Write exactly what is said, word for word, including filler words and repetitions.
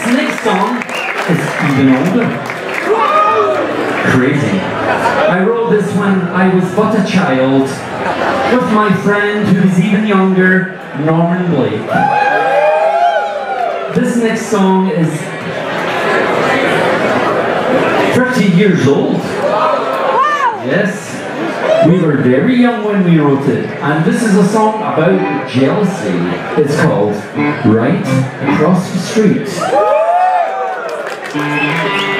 next song is even older. Crazy. I wrote this when I was but a child with my friend who is even younger, Norman Blake. This next song is thirty years old. Yes. We were very young when we wrote it, and this is a song about jealousy. It's called Right Across the Street.